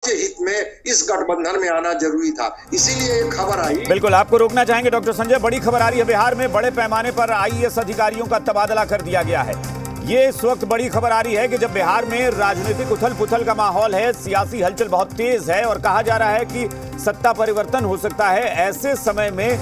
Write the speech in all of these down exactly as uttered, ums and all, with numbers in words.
के हित में इस गठबंधन में आना जरूरी था, इसीलिए ये खबर आई। बिल्कुल, आपको रोकना चाहेंगे डॉक्टर संजय। बड़ी खबर आ रही है, बिहार में बड़े पैमाने पर आई ए एस अधिकारियों का तबादला कर दिया गया है। ये इस वक्त बड़ी खबर आ रही है कि जब बिहार में राजनीतिक उथल पुथल का माहौल है, सियासी हलचल बहुत तेज है और कहा जा रहा है कि सत्ता परिवर्तन हो सकता है, ऐसे समय में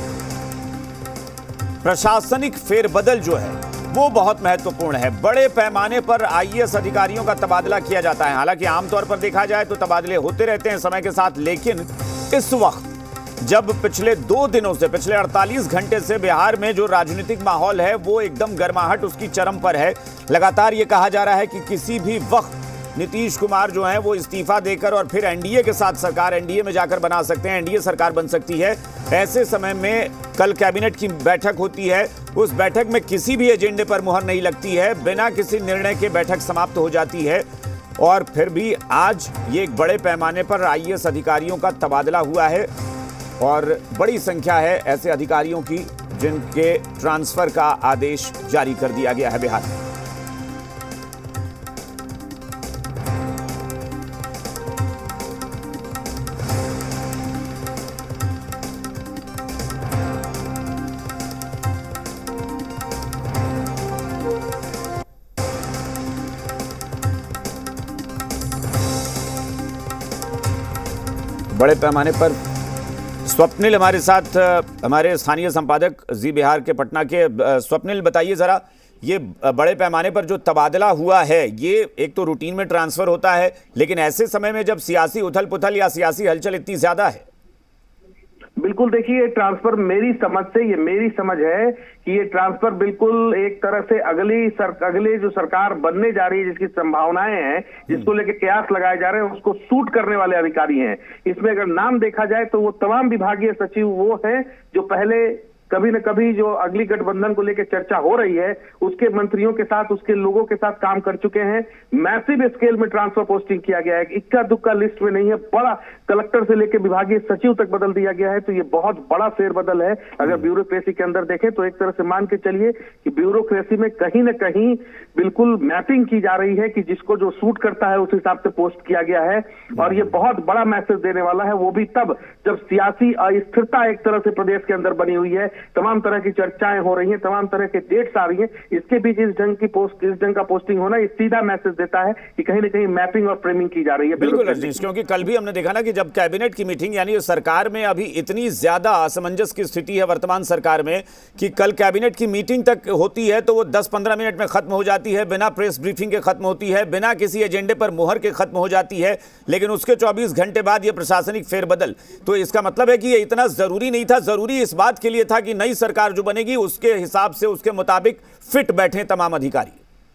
प्रशासनिक फेरबदल जो है वो बहुत महत्वपूर्ण है। बड़े पैमाने पर आई ए एस अधिकारियों का तबादला किया जाता है। हालांकि आमतौर पर देखा जाए तो तबादले होते रहते हैं समय के साथ, लेकिन इस वक्त जब पिछले दो दिनों से, पिछले अड़तालीस घंटे से बिहार में जो राजनीतिक माहौल है वो एकदम गर्माहट उसकी चरम पर है। लगातार ये कहा जा रहा है कि किसी भी वक्त नीतीश कुमार जो हैं वो इस्तीफा देकर और फिर एन डी ए के साथ सरकार, एन डी ए में जाकर बना सकते हैं, एन डी ए सरकार बन सकती है। ऐसे समय में कल कैबिनेट की बैठक होती है, उस बैठक में किसी भी एजेंडे पर मुहर नहीं लगती है, बिना किसी निर्णय के बैठक समाप्त हो जाती है। और फिर भी आज ये एक बड़े पैमाने पर आई ए एस अधिकारियों का तबादला हुआ है और बड़ी संख्या है ऐसे अधिकारियों की जिनके ट्रांसफर का आदेश जारी कर दिया गया है बिहार में। बड़े पैमाने पर स्वप्निल हमारे साथ, हमारे स्थानीय संपादक जी बिहार के पटना के। स्वप्निल, बताइए जरा, ये बड़े पैमाने पर जो तबादला हुआ है, ये एक तो रूटीन में ट्रांसफर होता है, लेकिन ऐसे समय में जब सियासी उथल पुथल या सियासी हलचल इतनी ज्यादा है। बिल्कुल, देखिए ट्रांसफर मेरी समझ से, ये मेरी समझ है कि ये ट्रांसफर बिल्कुल एक तरह से अगली सर, अगले जो सरकार बनने जा रही है, जिसकी संभावनाएं हैं, जिसको लेके कयास लगाए जा रहे हैं, उसको सूट करने वाले अधिकारी हैं। इसमें अगर नाम देखा जाए तो वो तमाम विभागीय सचिव वो हैं जो पहले कभी न कभी जो अगली गठबंधन को लेकर चर्चा हो रही है उसके मंत्रियों के साथ, उसके लोगों के साथ काम कर चुके हैं। मैसिव स्केल में ट्रांसफर पोस्टिंग किया गया है, इक्का दुक्का लिस्ट में नहीं है, बड़ा कलेक्टर से लेकर विभागीय सचिव तक बदल दिया गया है। तो ये बहुत बड़ा फेरबदल है। अगर ब्यूरोक्रेसी के अंदर देखें तो एक तरह से मान के चलिए कि ब्यूरोक्रेसी में कहीं ना कहीं बिल्कुल मैपिंग की जा रही है कि जिसको जो सूट करता है उस हिसाब से पोस्ट किया गया है। और ये बहुत बड़ा मैसेज देने वाला है, वो भी तब जब सियासी अस्थिरता एक तरह से प्रदेश के अंदर बनी हुई है, तमाम तरह की चर्चाएं हो रही हैं, तमाम तरह के डेट्स आ रही हैं। इसके बीच इस ढंग की पोस्ट, इस ढंग का पोस्टिंग होना, इस सीधा मैसेज देता है कि कहीं ना कहीं मैपिंग और फ्रेमिंग की जा रही है। बिल्कुल रजनीश, क्योंकि कल भी हमने देखा ना कि जब कैबिनेट की मीटिंग, यानी सरकार में अभी इतनी ज्यादा असमंजस की स्थिति है वर्तमान सरकार में कि कल कैबिनेट की मीटिंग तक होती है तो वो दस पंद्रह मिनट में खत्म हो जाती है, बिना प्रेस ब्रीफिंग के खत्म होती है, बिना किसी एजेंडे पर मुहर के खत्म हो जाती है। लेकिन उसके चौबीस घंटे बाद ये प्रशासनिक फेरबदल, तो इसका मतलब है कि ये इतना जरूरी नहीं था। जरूरी इस बात के लिए था कि नई सरकार जो बनेगी उसके हिसाब से, उसके मुताबिक फिट बैठे तमाम अधिकारी।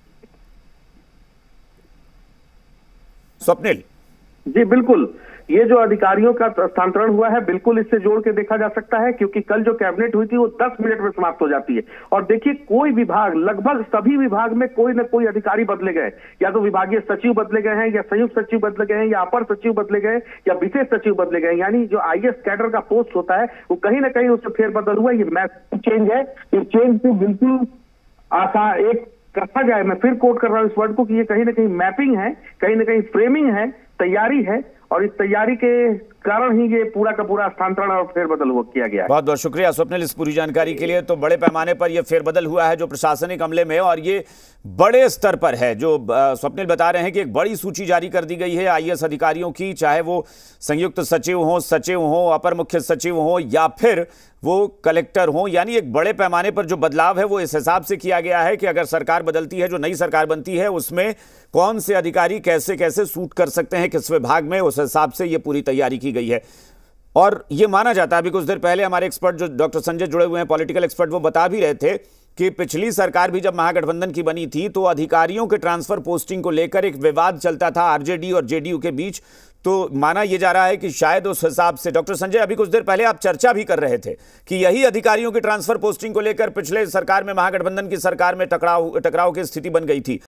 स्वप्निल जी, बिल्कुल, ये जो अधिकारियों का स्थानांतरण हुआ है बिल्कुल इससे जोड़ के देखा जा सकता है, क्योंकि कल जो कैबिनेट हुई थी वो दस मिनट में समाप्त हो जाती है। और देखिए, कोई विभाग, लगभग सभी विभाग में कोई ना कोई अधिकारी बदले गए, या तो विभागीय सचिव बदले गए हैं, या संयुक्त सचिव बदले गए हैं, या अपर सचिव बदले गए, या विशेष सचिव बदले गए। यानी जो आई ए एस कैडर का पोस्ट होता है वो कहीं ना कहीं उससे फेरबदल हुआ। ये मैसिव चेंज है। इस चेंज से बिल्कुल आसान, एक कहा जाए, मैं फिर कोट कर रहा हूं इस वर्ड को, कि ये कहीं ना कहीं मैपिंग है, कहीं ना कहीं फ्रेमिंग है, तैयारी है, और इस तैयारी के कारण ही ये पूरा का पूरा स्थानांतरण और फेरबदल हुआ किया गया है। बहुत बहुत शुक्रिया स्वप्निल इस पूरी जानकारी के लिए। तो बड़े पैमाने पर यह फेरबदल हुआ है जो प्रशासनिक अमले में, और ये बड़े स्तर पर है। जो स्वप्निल बता रहे हैं कि एक बड़ी सूची जारी कर दी गई है आई ए एस अधिकारियों की, चाहे वो संयुक्त सचिव हो, सचिव हो, अपर मुख्य सचिव हो, या फिर वो कलेक्टर हो। यानी एक बड़े पैमाने पर जो बदलाव है वो इस हिसाब से किया गया है कि अगर सरकार बदलती है, जो नई सरकार बनती है, उसमें कौन से अधिकारी कैसे कैसे सूट कर सकते हैं किस विभाग में, उस हिसाब से ये पूरी तैयारी की गई है। और ये माना जाता है, अभी कुछ देर पहले हमारे एक्सपर्ट जो डॉक्टर संजय जुड़े हुए हैं, पॉलिटिकल एक्सपर्ट, वो बता भी रहे थे कि पिछली सरकार भी जब महागठबंधन की बनी थी तो अधिकारियों के ट्रांसफर पोस्टिंग को लेकर एक विवाद चलता था आर जे डी और जे डी यू के बीच। तो माना यह जा रहा है कि शायद उस हिसाब से, डॉक्टर संजय, अभी कुछ देर पहले आप चर्चा भी कर रहे थे कि यही अधिकारियों की ट्रांसफर पोस्टिंग को लेकर पिछले सरकार में, महागठबंधन की सरकार में टकराव टकराव की स्थिति बन गई थी।